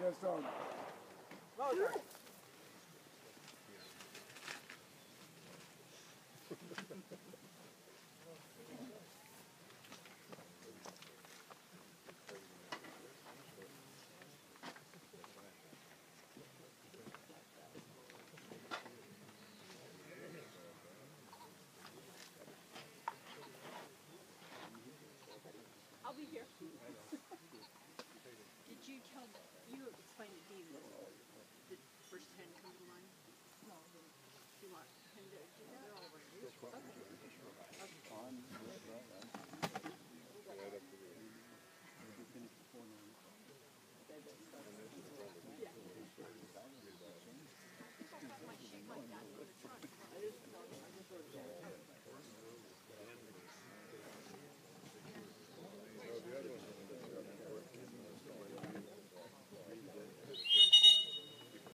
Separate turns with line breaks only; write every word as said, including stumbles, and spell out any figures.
Chest on.
I'll be here. Did you tell, you explained to Dean that the first ten come to line? No. Do you want him to do that? Okay. Yeah. My sheet like that in the front.